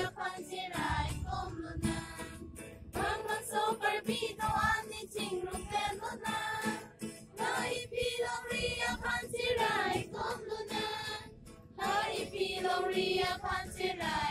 看起来公路呢，慢慢走而比到安你进入天路呢，那一匹龙里呀看起来公路呢，那一匹龙里呀看起来。